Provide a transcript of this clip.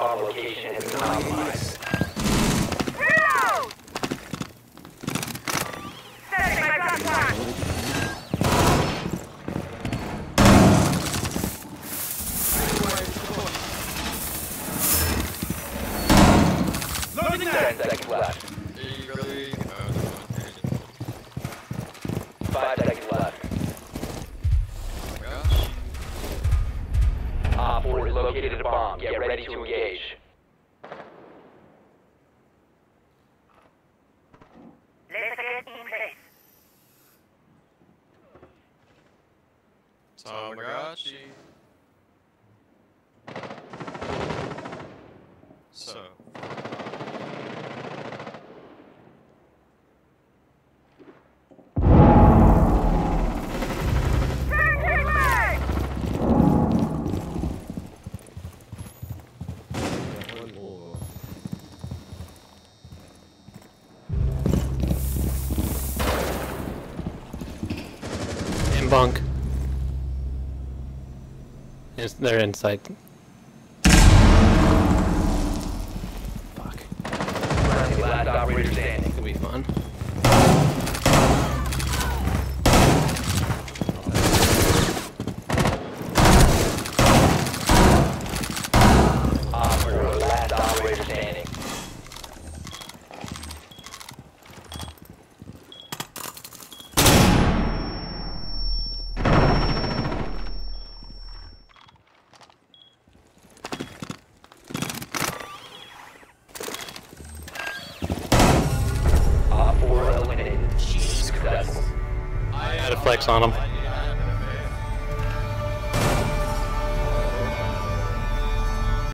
bomb location has been compromised. Reload! Setting my gun flash! Loading 10 seconds left. 5 seconds left. Op 4 has located a bomb. Get ready to engage. Let's get in place. Tamagotchi. So. Bunk. Yes, they're inside. Fuck. Last operator standing. This could be fun. Op 4, last operator standing. Op 4 eliminated. Successful. I had a flex on him.